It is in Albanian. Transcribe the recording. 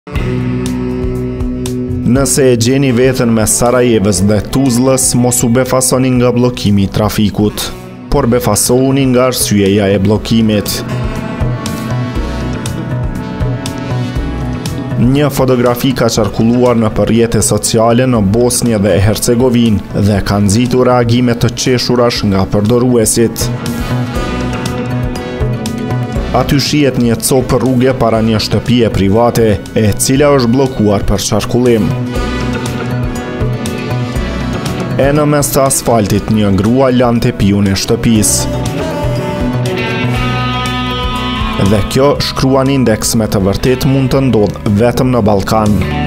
Nëse e gjeni veten mes Sarajevës dhe Tuzlës, mos u befasoni nga bllokimi i trafikut, por befasohuni nga arsyeja e bllokimit. Një fotografi ka qarkulluar në rrjete sociale në Bosnjë dhe Hercegovinë dhe ka nxitur reagime të qeshurash nga përdoruesit. Aty shihet një copë rrugë para një shtëpie private, e cila është bllokuar për qarkullim. E në mes të asfaltit një grua lante piun e shtëpisë. Dhe kjo shkruan Indeks me të vërtet mund të ndodhë vetëm në Ballkan.